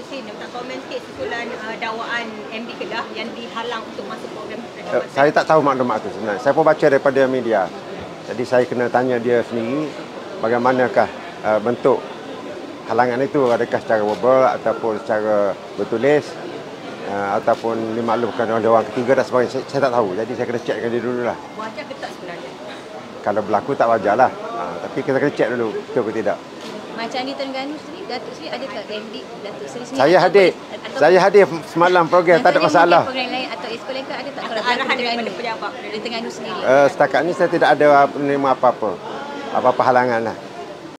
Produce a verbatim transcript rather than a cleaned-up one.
Sin, nak komen sikit susulan uh, dakwaan M D Kedah yang dihalang untuk masuk program uh, saya tak tahu maklumat itu sebenarnya. Saya pun baca daripada media. Jadi saya kena tanya dia sendiri bagaimanakah uh, bentuk halangan itu, adakah secara verbal ataupun secara bertulis uh, ataupun dimaklumkan oleh orang ketiga dan sebagainya. Saya, saya tak tahu. Jadi saya kena cekkan dia dulu lah. Wajar ke tak sebenarnya? Kalau berlaku tak wajar lah. Uh, tapi kita kena cek dulu betul ke tidak. Macam di Terengganu sendiri, Datuk Seri ada tak M D Datuk Seri sendiri? Saya hadir. Saya hadir semalam program, tak ada masalah. Program lain atau esko lain ke ada tak? Kalau Arahan di daripada pejabat Terengganu sendiri. Uh, setakat ni saya tidak ada menerima apa-apa. Apa-apa halangan lah.